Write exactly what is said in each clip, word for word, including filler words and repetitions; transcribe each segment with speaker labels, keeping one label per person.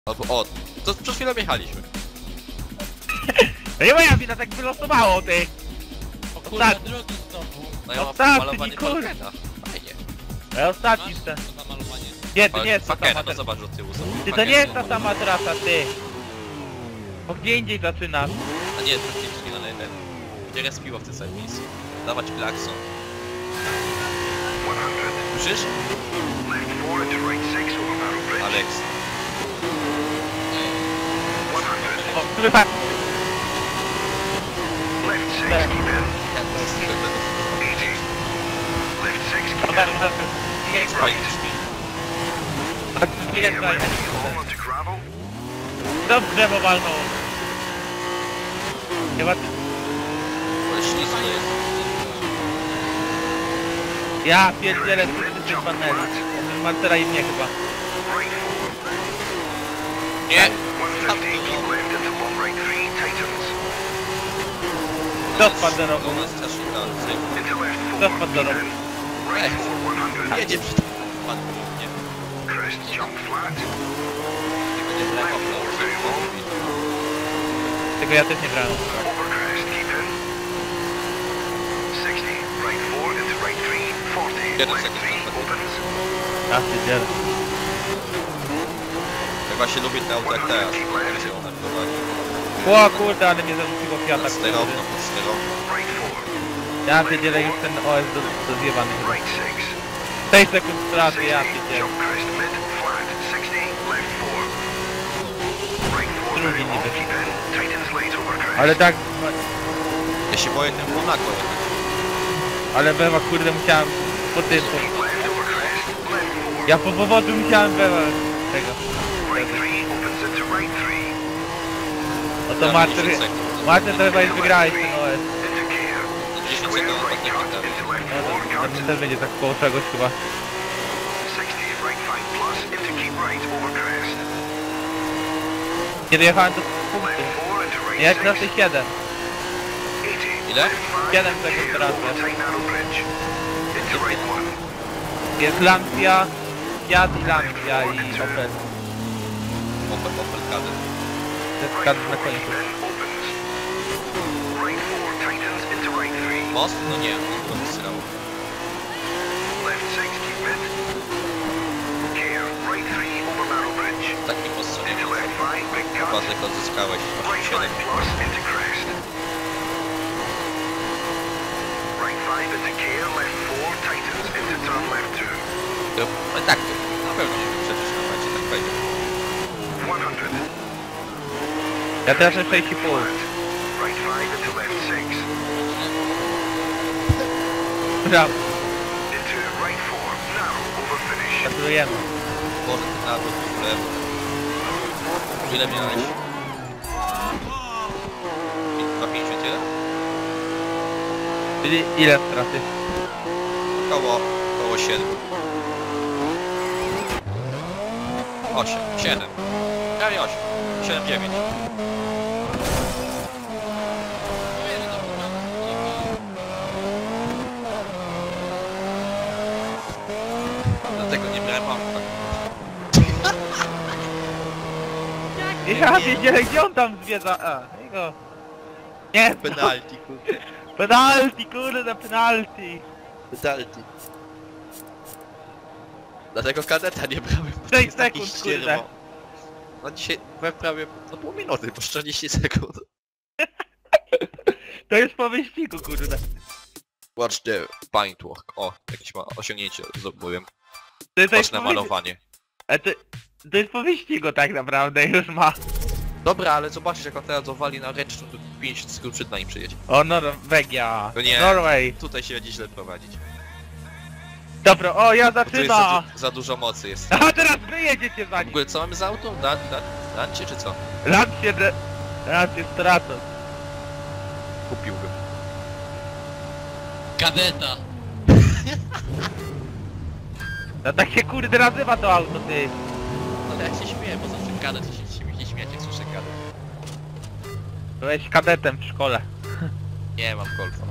Speaker 1: Albo o, to przed chwilą jechaliśmy.
Speaker 2: No nie moja wina, tak wylosowało, ty!
Speaker 3: O kurwa,
Speaker 2: Ostatni.
Speaker 3: drogi znowu.
Speaker 1: No ja mam
Speaker 2: Ostatni,
Speaker 1: malowanie
Speaker 2: kurde.
Speaker 1: Falkena. Fajnie.
Speaker 2: Ja ostatni
Speaker 3: Masz
Speaker 2: ten.
Speaker 3: to zamalowanie.
Speaker 2: Nie, to nie jest ta
Speaker 1: Falkena,
Speaker 2: sama
Speaker 1: no
Speaker 2: trasa.
Speaker 1: zobacz od tyłu. zobacz.
Speaker 2: Ty, to
Speaker 1: Falkena
Speaker 2: nie jest ta
Speaker 1: zobacz.
Speaker 2: sama trasa, ty! Bo gdzie indziej zaczynasz?
Speaker 1: A nie, praktycznie na jeden. Gdzie respiło w tym samym miejscu. Dawać klakson. Słyszysz? Alex.
Speaker 2: O, kurwa!
Speaker 1: Ja to jest
Speaker 2: Dobra, dobra. Nie,
Speaker 1: fajnie brzmi.
Speaker 2: tak nie jest fajnie. To w drzewo walnął. Chyba...
Speaker 1: Ale ślizgo jest.
Speaker 2: Ja pierdzielę z tych paneli. Marcela i mnie chyba.
Speaker 1: Nie!
Speaker 2: Kto spadł do rogu?
Speaker 1: Ona strasznie dalej.
Speaker 2: Kto spadł do rogu?
Speaker 1: Ej, jedzie przy tym. Pan nie. Nie będzie black off.
Speaker 2: Tego ja też nie brałem.
Speaker 1: Jeden sekund na
Speaker 2: Ja pierdzielę.
Speaker 1: Jak właśnie lubię te auto jak teraz. Jak się one prowadzi.
Speaker 2: O kurde, ale mnie zarzuciło Fiata.
Speaker 1: Pod sterowną, pod sterowną.
Speaker 2: Ja pierdzielę już ten O S do, do zjebany chyba. sześć sekund straty, ja pierdzielę. Drugi niby. Ale tak,
Speaker 1: Ja się boję ten Monaco jechać.
Speaker 2: ale Bewa kurde musiałem po tym. Po... Ja po powodu musiałem Bewa tego. No to
Speaker 1: Ja
Speaker 2: Marcel,
Speaker 1: dziesięć sekund.
Speaker 2: Marcel to chyba już wygrałeś ten O S.
Speaker 1: dziesięć sekund na tak nie pamiętam.
Speaker 2: No to, to też będzie tak koło czegoś chyba. Kiedy jechałem do punktu. Jak na tych siedem.
Speaker 1: Ile?
Speaker 2: siedem sekund teraz. Jest Lancia, Fiat i Lancia i Opel.
Speaker 1: Opel, Opel Kadett.
Speaker 2: To jest kadr na końcu.
Speaker 1: Most? No nie, on to wysrał. Taki most co nie wiem. Chyba tylko odzyskałeś osiem siedem. To, no tak, to na pewno nie wyprzedzisz na mecie, tak będzie.
Speaker 2: Ja teraz na sześć i pół. Brawo, gratulujemy.
Speaker 1: Boże, ten nawrót w ogóle. Ile miałeś? dwa pięćdziesiąt jeden?
Speaker 2: Czyli ile straty?
Speaker 1: Około, około siedem. osiem, siedem. Prawie osiem. siedem, dziewięć. Dlatego nie brałem auta.
Speaker 2: Ja wiedziałem gdzie on tam zwiedza. A, jego. Nie,
Speaker 1: Penalty, kurde.
Speaker 2: penalty, kurde, penalty.
Speaker 1: Penalty. Dlatego kadeta nie brałem. bo
Speaker 2: sześć
Speaker 1: jest taki
Speaker 2: sekund,
Speaker 1: ścierwo.
Speaker 2: kurde.
Speaker 1: No dzisiaj byłem prawie no pół minuty, bo czterdzieści sekund.
Speaker 2: To jest po wyścigu, kurde.
Speaker 1: Watch the paintwork. O, jakieś ma osiągnięcie zdobyłem.
Speaker 2: To, to, jest
Speaker 1: Ważne
Speaker 2: po wyścigu.
Speaker 1: malowanie.
Speaker 2: A to, to jest po wyścigu tak naprawdę, już ma.
Speaker 1: Dobra, ale zobaczysz jak on teraz zawali na ręczną, to pięćdziesiąt sekund przed nami przyjedzie.
Speaker 2: O, Norwegia.
Speaker 1: To nie.
Speaker 2: Norway.
Speaker 1: Tutaj się będzie źle prowadzić.
Speaker 2: Dobra, o, ja
Speaker 1: Bo tu jest za,
Speaker 2: zaczyna.
Speaker 1: du za dużo mocy jest.
Speaker 2: A teraz wy jedziecie za
Speaker 1: W
Speaker 2: nim.
Speaker 1: ogóle co mamy za auto? Dan, dan, Dancie czy co?
Speaker 2: Lat się, de... lat się stracą.
Speaker 1: Kupiłbym.
Speaker 3: Kadeta.
Speaker 2: No tak się kurde nazywa to auto, ty.
Speaker 1: Ale ja się śmieję, bo zawsze kadet się, się, się śmiać jak słyszę kadet.
Speaker 2: Byłeś kadetem w szkole.
Speaker 1: Nie mam golfa.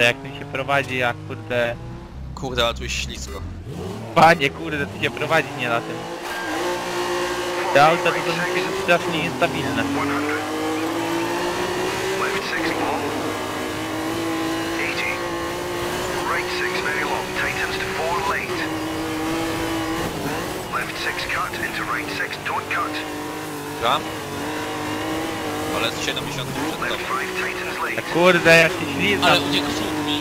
Speaker 2: To jak mi się prowadzi, jak kurde...
Speaker 1: Kurde, ale tu jest ślisko.
Speaker 2: Panie, kurde, to się prowadzi nie na tym. Te auta to są strasznie niestabilne.
Speaker 4: Left six long. eighty. Right six very long. Tightens to four late. Left six cut into right six. Don't cut.
Speaker 1: Tam? Ale z siedemdziesiąt przed
Speaker 4: Left
Speaker 1: tobą.
Speaker 4: five tightens
Speaker 2: A
Speaker 4: late.
Speaker 2: kurde, jak się ślizgam.
Speaker 3: Ale uciekł przód mi.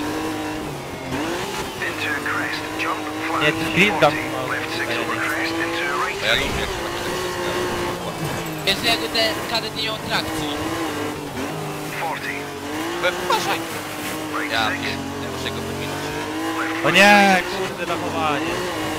Speaker 4: Into crest. Jump. Flat.
Speaker 2: Nie, to ślizgam.
Speaker 4: forty. Left six over crest into right
Speaker 1: A ja
Speaker 4: three.
Speaker 1: lubię jak się właśnie tak wszystko.
Speaker 3: Jest jakby te kadet nie miał trakcji.
Speaker 4: forty.
Speaker 1: Uważaj!
Speaker 4: Right
Speaker 1: Ja
Speaker 4: six.
Speaker 1: wiem, ja muszę go wyminąć.
Speaker 4: Left
Speaker 2: O
Speaker 4: five
Speaker 2: nie,
Speaker 4: six.
Speaker 2: kurde, zachowanie.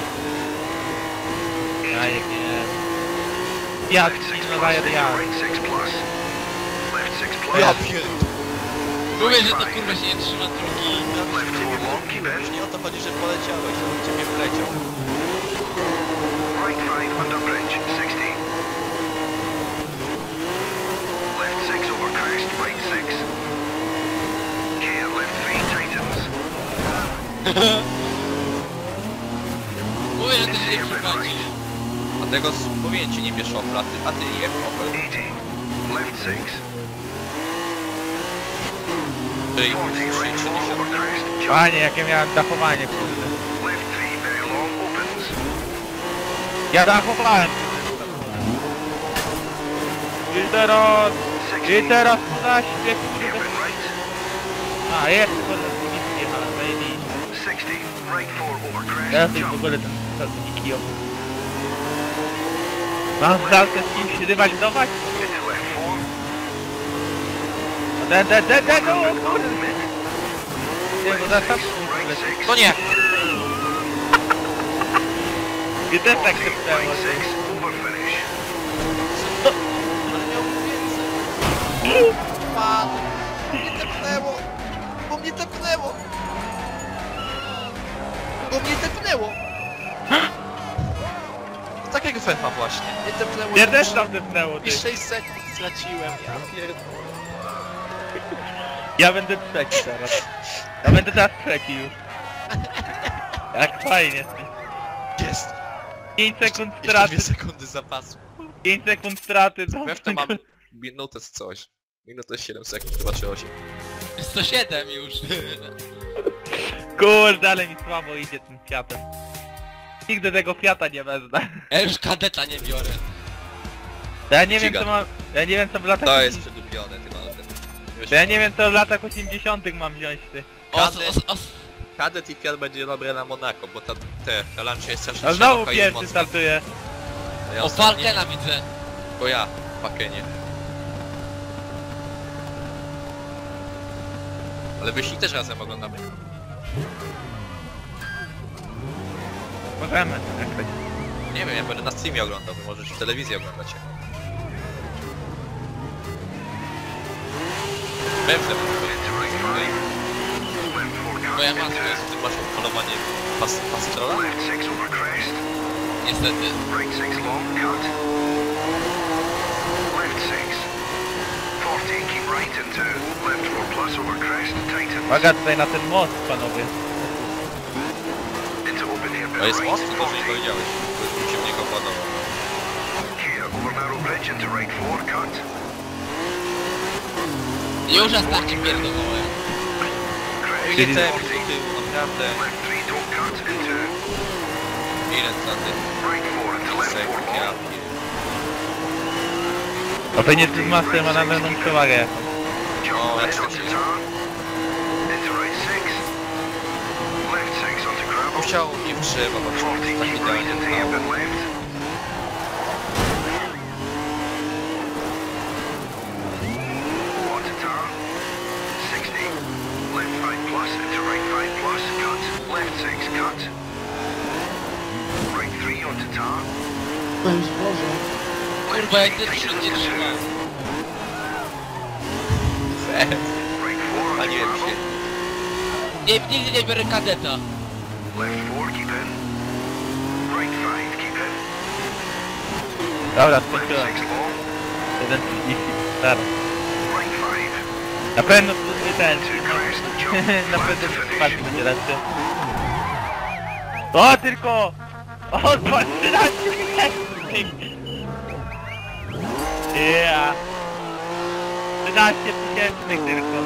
Speaker 2: Ja jak nie... Ja
Speaker 4: Left six
Speaker 2: nie
Speaker 4: plus
Speaker 2: daję
Speaker 4: into
Speaker 2: ja.
Speaker 4: right six plus. Left six plus.
Speaker 1: Ja pierdolę.
Speaker 3: Mówię, że to kurwa się nie trzyma drogi.
Speaker 4: Left four long. Keep
Speaker 1: Już
Speaker 4: in.
Speaker 1: nie o to chodzi, że poleciałeś, że ciebie wleciał.
Speaker 4: Right five under bridge, sixty. Left six over crest, right six. Gear left three tightens.
Speaker 3: Mówię, że to się nie przechodzi.
Speaker 1: Dlatego mówię ci, nie bierz oflaty, a ty je ofel.
Speaker 4: eighty. Left six.
Speaker 1: Czyli
Speaker 4: forty right four over crest. Jump.
Speaker 2: Panie, jakie miałem dachowanie, kurde.
Speaker 4: Left three very long opens.
Speaker 2: Ja dachowałem. I teraz... I teraz na śpiew,
Speaker 4: Gear
Speaker 2: kurde.
Speaker 4: in right.
Speaker 2: A, jest, kurde, z nimi zjechałem, zajebiście.
Speaker 4: sixty. Right four over
Speaker 2: Teraz
Speaker 4: crest.
Speaker 2: już w
Speaker 4: Jump.
Speaker 2: ogóle ten sadniki ją. Mam szansę z kimś rywalizować?
Speaker 4: Into left four.
Speaker 2: De, de, de, de, no, kurde.
Speaker 4: Mid.
Speaker 2: Nie, bo zaraz tam...
Speaker 4: Right six.
Speaker 1: No nie!
Speaker 2: I też tak się
Speaker 4: Right
Speaker 2: wstało.
Speaker 4: six. Over finish.
Speaker 1: Ale miał więcej. Pan! Mnie tepnęło! Bo mnie tepnęło! Bo mnie tepnęło! Tak jak Fefa właśnie. Mnie tepnęło.
Speaker 2: Mnie też tam wypnęło, ty.
Speaker 1: I sześć sekund straciłem, ja pierdolę.
Speaker 2: Ja będę trzeci teraz. Ja będę teraz trzeci już. Jak fajnie.
Speaker 1: Jest!
Speaker 2: pięć sekund
Speaker 1: Jeszcze
Speaker 2: straty,
Speaker 1: dwie sekundy zapasu.
Speaker 2: pięć sekund straty, to...
Speaker 1: Wew to mam minutę z coś. Minutę siedem sekund, chyba czy osiem.
Speaker 3: sto siedem już.
Speaker 2: Kurde, ale mi słabo idzie tym Fiatem. Nigdy tego Fiata nie wezmę.
Speaker 3: Ja już kadeta nie biorę.
Speaker 2: To ja nie wiem
Speaker 1: Giga.
Speaker 2: co mam... Ja nie wiem co w latach...
Speaker 1: To jest przedupione, ty maltem.
Speaker 2: To ja nie wiem co w latach osiemdziesiątych mam wziąć, ty.
Speaker 3: Os,
Speaker 1: Kadet.
Speaker 3: os, os.
Speaker 1: Kadet i Fiat będzie dobre na Monako, bo ta, te, ta lancia jest strasznie
Speaker 2: A znowu
Speaker 1: szeroka i
Speaker 2: pierwszy
Speaker 1: mocna.
Speaker 2: startuje.
Speaker 1: Ja
Speaker 3: O,
Speaker 1: ostatni-
Speaker 3: Falkena widzę.
Speaker 1: Bo ja, Fakenie. Ale wyścig też razem oglądamy.
Speaker 2: Możemy, jak chcecie.
Speaker 1: Nie wiem, ja będę na streamie oglądał, wy możesz w telewizji oglądać. Pewnie,
Speaker 3: Moja matka.
Speaker 1: ty masz odpalowanie pas, pastrola?
Speaker 4: Left six over crest.
Speaker 3: Niestety.
Speaker 4: Right six long cut. Left six. forty, keep right into. Left four plus over crest, tighten.
Speaker 2: Uwaga tutaj na ten most, panowie.
Speaker 4: Into open hairpin
Speaker 1: To jest
Speaker 4: right,
Speaker 1: most, to że nie
Speaker 4: forty.
Speaker 1: powiedziałeś. To mi się w niego podoba.
Speaker 4: Here, over narrow bridge into right four, cut.
Speaker 3: Już na starcie pierdolałem.
Speaker 4: Crest,
Speaker 1: Ile te
Speaker 4: forty.
Speaker 1: do tyłu, naprawdę.
Speaker 4: Left three, don't cut into.
Speaker 1: Ile na tych
Speaker 4: Right four into left four
Speaker 1: sekund, ja
Speaker 4: long.
Speaker 1: pier-
Speaker 2: A pewnie ten master ma na pewną przewagę jakąś.
Speaker 4: Jump
Speaker 1: Oh,
Speaker 4: red
Speaker 1: that's
Speaker 4: onto
Speaker 1: it.
Speaker 4: turn. Into right six. Left six onto gravel.
Speaker 1: Musiał nie w drzewo, bo
Speaker 4: forty,
Speaker 1: tak
Speaker 4: keep right
Speaker 1: idealnie
Speaker 4: into
Speaker 1: stało.
Speaker 4: hairpin left. Onto turn. sixty. Left five plus into right five plus, cut. Left six, cut. Right three onto turn. Left
Speaker 3: Kurwa, jak
Speaker 4: three,
Speaker 3: ten przód nie
Speaker 4: tightens
Speaker 3: trzyma.
Speaker 4: into. Right four onto
Speaker 1: Paliłem
Speaker 4: gravel.
Speaker 1: się.
Speaker 3: Nie, nigdy nie biorę kadeta.
Speaker 4: Left four, keep in. Right five, keep in.
Speaker 2: Dobra,
Speaker 4: Left
Speaker 2: skończyłem.
Speaker 4: six long.
Speaker 2: jeden trzydzieści. Teraz.
Speaker 4: Right five.
Speaker 2: Na pewno plus ten.
Speaker 4: Two crest, jump.
Speaker 2: Na pewno spadł będzie lepszy. O, tylko! O, trzynaście tysięcy! Yeah! trzynaście tysięcy tylko.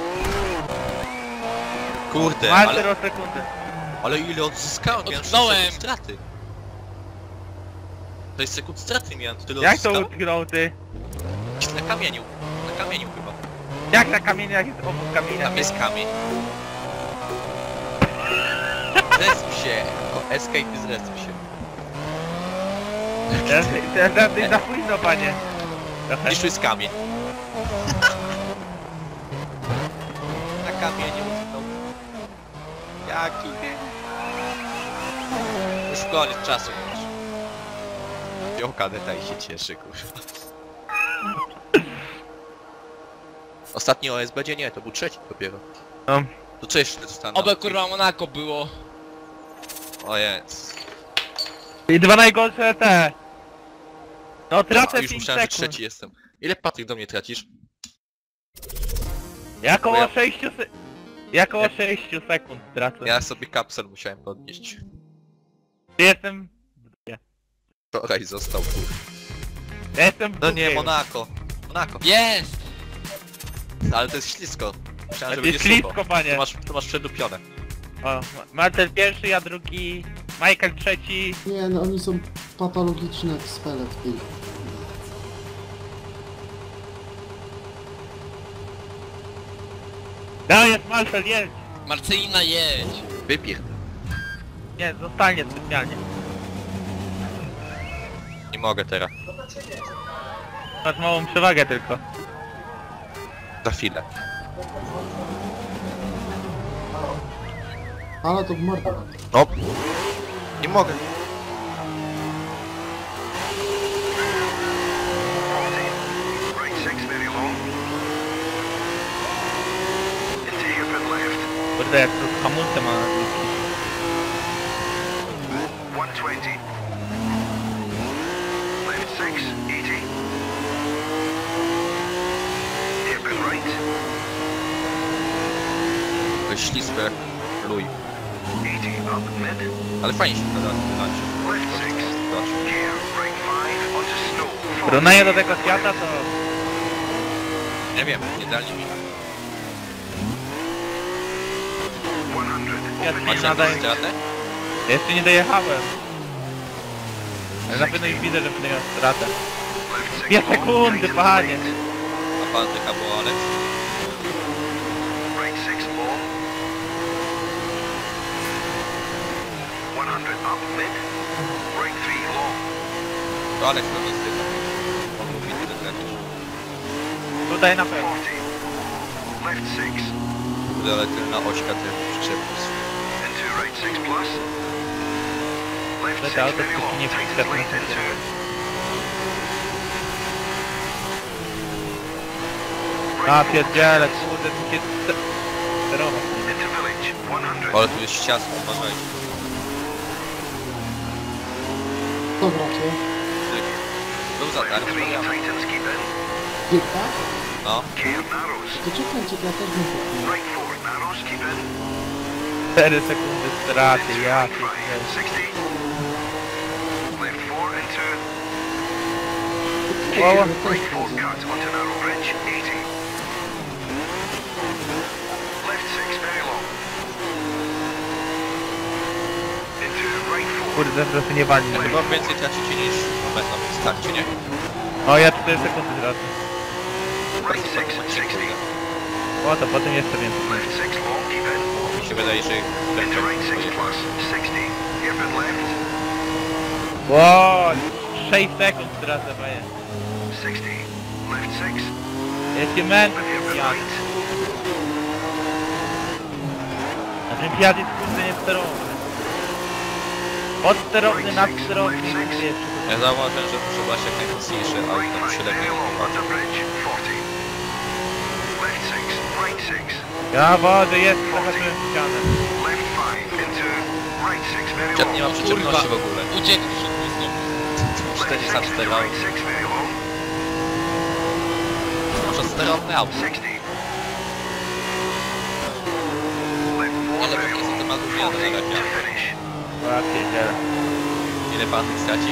Speaker 1: Kurde,
Speaker 2: Masz
Speaker 1: ale,
Speaker 2: zero sekundy.
Speaker 1: ale ile odzyskałem? Miałem
Speaker 3: Utknąłem.
Speaker 1: sześć sekund straty. sześć sekund straty miałem, tyle
Speaker 2: Jak to
Speaker 1: odzyskałem?
Speaker 2: utknął ty?
Speaker 1: Na kamieniu. Na kamieniu chyba.
Speaker 2: Jak na kamieniach jest obok kamienia?
Speaker 1: Tam jest kamień. Zresp się. Ko- Escape i zresp się.
Speaker 2: Teraz, teraz, teraz jest za późno, panie. Trochę.
Speaker 1: Widzisz, tu jest kamień. Na kamieniu utknął. Jaki? Już koniec czasu już. Wziął kadeta i się cieszy, kurwa. Ostatni O S będzie? Nie, to był trzeci dopiero.
Speaker 2: No.
Speaker 1: To co jeszcze dostanę?
Speaker 3: Obe kurwa Monako było.
Speaker 1: O jest.
Speaker 2: I dwa najgorsze te. No tracę
Speaker 1: Już
Speaker 2: pięć
Speaker 1: myślałem, że
Speaker 2: sekund.
Speaker 1: trzeci jestem. Ile Patryk do mnie tracisz?
Speaker 2: Ja koło
Speaker 1: Bo ja-
Speaker 2: sześciu se... Ja koło sześciu sekund tracę.
Speaker 1: Ja sobie kapsel musiałem podnieść.
Speaker 2: Jestem...
Speaker 1: Wczoraj został tu.
Speaker 2: Ja jestem w
Speaker 1: No nie,
Speaker 2: dupie.
Speaker 1: Monako. Monako.
Speaker 3: Jest!
Speaker 1: Ale to jest ślisko. Myślałem, że
Speaker 2: To
Speaker 1: będzie
Speaker 2: jest ślisko,
Speaker 1: sucho.
Speaker 2: panie.
Speaker 1: To masz, to masz przedupione.
Speaker 2: O, Marcel pierwszy, ja drugi, Michael trzeci.
Speaker 5: Nie, no oni są patologiczne jak spele w tej.
Speaker 2: No jest Marcel, jedź!
Speaker 3: Marcelina jedź!
Speaker 1: Wypier.
Speaker 2: Nie, zostanie specjalnie.
Speaker 1: Nie mogę teraz.
Speaker 2: Masz małą przewagę tylko.
Speaker 1: Za chwilę.
Speaker 5: Ale to w mordę.
Speaker 1: No. Nie mogę.
Speaker 4: Right six, very long. Into hairpin left.
Speaker 2: Kurde, jak to hamulce ma na długi.
Speaker 4: one twenty. Left six, eighty. Hairpin right.
Speaker 1: To jest ślisko jak luj.
Speaker 4: eighty up mid.
Speaker 1: Ale fajnie się to da.
Speaker 4: Left six. Gear right five onto snow.
Speaker 2: Porównanie do tego świata to...
Speaker 1: Nie wiem, nie dali mi.
Speaker 4: one hundred.
Speaker 2: Ja
Speaker 4: Open
Speaker 2: nie
Speaker 1: Macie
Speaker 2: nadaję.
Speaker 1: jakąś stratę?
Speaker 2: Jeszcze nie dojechałem. Ale na pewno już widzę, że będę miał stratę.
Speaker 4: left six.
Speaker 2: Dwie
Speaker 4: long,
Speaker 2: sekundy,
Speaker 4: tight and
Speaker 2: panie!
Speaker 4: left.
Speaker 1: A pan tych albo Alex?
Speaker 4: Right six long. one hundred up mid. Right three long.
Speaker 1: To Alex pewnie zdycha. On mówi tyle tracisz.
Speaker 2: Tutaj na pewno.
Speaker 4: forty. Left six.
Speaker 1: Kurde, ale tylna ośka ty przyczepisz.
Speaker 4: Into right six plus. Left
Speaker 2: But
Speaker 4: six
Speaker 2: out of
Speaker 4: very
Speaker 2: the
Speaker 4: long.
Speaker 2: fifteen
Speaker 4: Tight
Speaker 2: percent
Speaker 4: right into.
Speaker 2: A pierdziele, kurde, tu się sterować.
Speaker 4: Into village. one hundred.
Speaker 1: Ale tu jest ciasno, uważajcie.
Speaker 5: To bracie.
Speaker 1: Był za
Speaker 4: Left
Speaker 1: darmo,
Speaker 4: three.
Speaker 1: ja.
Speaker 4: Titans keep in.
Speaker 5: Gierka?
Speaker 1: No.
Speaker 4: Care narrows.
Speaker 5: To czekajcie, ja też bym kupił.
Speaker 4: Right four. Narrows keep in.
Speaker 2: cztery sekundy straty, ja
Speaker 4: Right
Speaker 2: pierdzielę.
Speaker 4: five. sixty. Left four into.
Speaker 2: Wow.
Speaker 4: Right four cut onto narrow bridge. eighty. Left six very long. Into right four.
Speaker 2: Kurde, po prostu nie wali.
Speaker 1: Chyba więcej tracicie niż moment na starcie, nie?
Speaker 2: O, ja cztery sekundy tracę.
Speaker 4: Right six. sixty.
Speaker 2: O, to potem jeszcze więcej.
Speaker 4: Left six long. Keep in.
Speaker 1: Mi się wydaje, że
Speaker 4: Into
Speaker 1: ten
Speaker 4: right six plus. sixty. Hairpin left.
Speaker 2: Ło, sześć sekund tracę, panie.
Speaker 4: sixty. Left six.
Speaker 2: Jeśli męczę,
Speaker 4: Hairpin
Speaker 2: ja.
Speaker 4: right.
Speaker 2: Na tym Fiat jest kurde niesterowny. Podsterowny, nadsterowny i
Speaker 4: Right six.
Speaker 2: jeszcze.
Speaker 1: Ja zauważyłem, że muszę brać jak najmocniejsze, ale
Speaker 4: Right
Speaker 1: tam
Speaker 4: five.
Speaker 1: się lepiej
Speaker 4: Very long.
Speaker 1: wychodzi.
Speaker 4: Under bridge. forty. Left six. Right six.
Speaker 2: Ja wodę, jest, zobaczyłem ścianę.
Speaker 4: Left five. Into right six. Very
Speaker 1: Dziad nie
Speaker 4: long.
Speaker 1: ma przyczepności w ogóle.
Speaker 3: Uciekł przed mnie znowu.
Speaker 1: cztery
Speaker 4: Left
Speaker 1: sam
Speaker 4: six into
Speaker 1: sterował.
Speaker 4: right six. Very long.
Speaker 1: Może sterowne auto.
Speaker 4: sixty.
Speaker 1: Ma gówniane zalepia.
Speaker 2: Ja pierdzielę.
Speaker 1: Ile pan straci?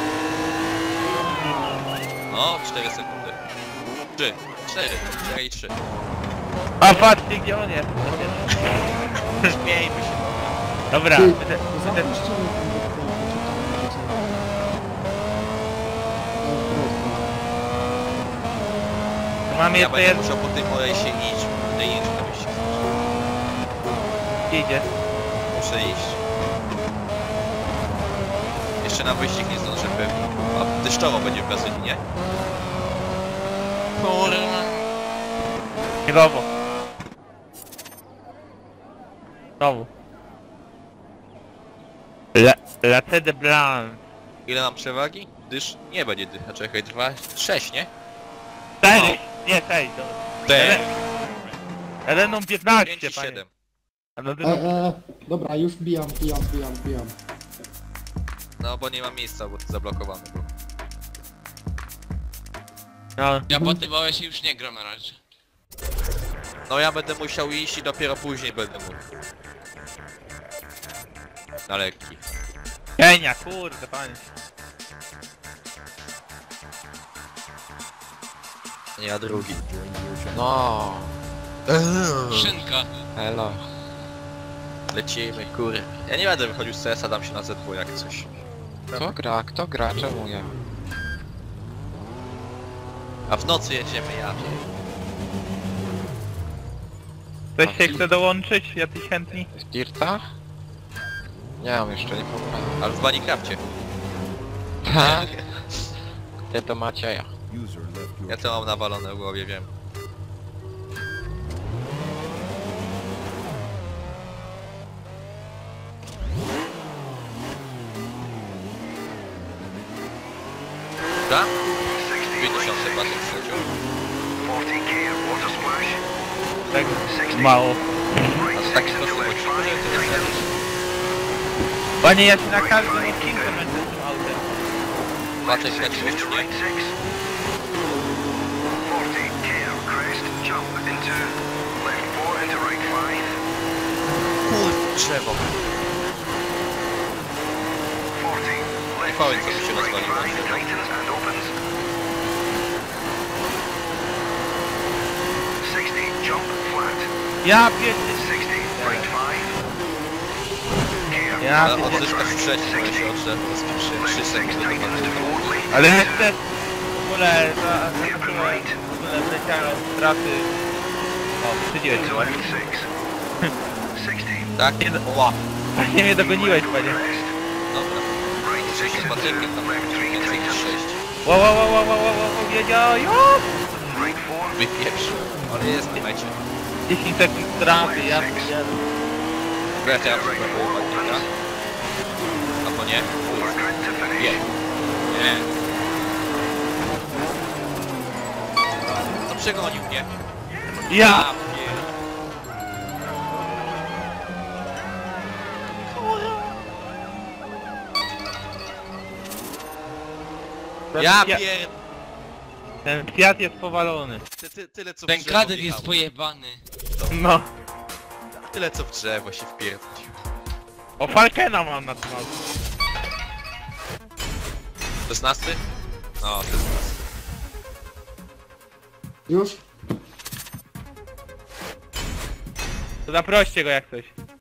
Speaker 1: No, cztery sekundy. trzy, cztery, cztery i trzy.
Speaker 2: A patrzcie gdzie on jest.
Speaker 1: Śmiejmy się.
Speaker 2: Dobra,
Speaker 5: Ty,
Speaker 2: będę, będę,
Speaker 5: zapuśćcie mnie tam do tego, czy tam będzie. No,
Speaker 2: mam
Speaker 1: Ja
Speaker 2: jeszcze
Speaker 1: będę
Speaker 2: jedno.
Speaker 1: musiał po tym mojej się iść. Tutaj iść na wyścig.
Speaker 2: Idzie.
Speaker 1: Muszę iść. Jeszcze na wyścig nie zdążę pewnie. A deszczowo będzie w Brazylii, nie?
Speaker 3: Kurwa.
Speaker 2: Chwilowo. Znowu. Le, Latte de Blanc.
Speaker 1: Ile mam przewagi? Dysz? Nie będzie dycha, czekaj, dwa, sześć, nie?
Speaker 2: Cztery! Nie, sześć.
Speaker 1: D.
Speaker 2: Eleną
Speaker 1: pięć
Speaker 2: piętnaście,
Speaker 1: i
Speaker 2: panie.
Speaker 1: siedem.
Speaker 2: A no ty
Speaker 5: E, e, dobra, już bijam, bijam, bijam, bijam.
Speaker 1: No bo nie ma miejsca, bo to zablokowane było.
Speaker 2: no.
Speaker 3: Ja po tym się już nie gram na razie.
Speaker 1: No ja będę musiał iść i dopiero później będę mógł. Na lekki.
Speaker 2: Kenia, kurde, panie.
Speaker 1: Ja drugi.
Speaker 6: No,
Speaker 3: Szynka.
Speaker 6: elo.
Speaker 1: Lecimy, kur. Ja nie będę wychodził z C S a, dam się na Z dwa jak coś.
Speaker 6: Kto gra? Kto gra? Czemu ja?
Speaker 1: A w nocy jedziemy, ja wiem.
Speaker 2: Ktoś się chce dołączyć? Jacyś chętni?
Speaker 6: W Dirta? Nie mam jeszcze, nie pamiętam.
Speaker 1: Ale w Minecrafcie.
Speaker 6: Tak? Gdzie to Macieja?
Speaker 1: Ja to mam nawalone w głowie, wiem. Tak? pięćdziesiąt batek sędzią.
Speaker 4: forty K water splash.
Speaker 2: Tak mało.
Speaker 1: A to taki prosty odcinek, że to nie zrobisz.
Speaker 2: Panie, ja się na każdym odcinku będę z tym autem.
Speaker 1: Batek leciłeś czy nie?
Speaker 4: Right six. forty K crest, jump into left four into right five.
Speaker 1: Kur... drzewo.
Speaker 4: forty left
Speaker 1: powiem,
Speaker 4: six,
Speaker 1: co mi się
Speaker 4: right
Speaker 1: rozwaliło,
Speaker 4: five,
Speaker 1: drzewo.
Speaker 4: tightens and opens. sixty jump flat.
Speaker 2: Ja pierdolę.
Speaker 4: sixty right five. K
Speaker 2: Ja
Speaker 1: Ale
Speaker 2: pierdolę.
Speaker 1: odzyskasz trzeci, bo się odrze... trzy
Speaker 4: six
Speaker 1: sekundy do
Speaker 4: tightens to
Speaker 1: końca.
Speaker 4: four left.
Speaker 2: Ale jeszcze w ogóle za, zaskoczyłem, w ogóle wleciałem straty. O, wstydziłeś się
Speaker 4: Into
Speaker 2: ładnie.
Speaker 4: left six. sixty
Speaker 1: Tak?
Speaker 2: Nie, ła. Nie mnie dogoniłeś, panie.
Speaker 4: crest.
Speaker 1: Dobra.
Speaker 4: Right six
Speaker 1: sześć z
Speaker 4: into
Speaker 1: baterkiem tam
Speaker 4: left three
Speaker 1: więcej niż
Speaker 4: tightens.
Speaker 1: sześć.
Speaker 2: Ła, ła, ła, ła, ła, ła, ła, ła, wiedział, jo!
Speaker 4: Right four.
Speaker 1: Wypieprzył. Ale jest w mecie.
Speaker 2: dziesięć sekund straty, ja pierdzielę.
Speaker 1: Wreszcie ja próbuję ładnika. Albo nie?
Speaker 4: Over grid to finish.
Speaker 1: Nie. Nie. To przegonił mnie.
Speaker 2: Ja!
Speaker 1: Ja
Speaker 2: Ja-
Speaker 1: pier...
Speaker 2: Ten Fiat jest powalony.
Speaker 1: Ty, ty, tyle co w
Speaker 3: Ten
Speaker 1: drzewo
Speaker 3: kadet jest
Speaker 1: wjechało.
Speaker 3: pojebany.
Speaker 2: No.
Speaker 1: Tyle co w drzewo się wpierdolił.
Speaker 2: O, Falkena mam na tym aucie.
Speaker 1: szesnasty? No, szesnasty.
Speaker 5: Już?
Speaker 2: To zaproście go jak coś.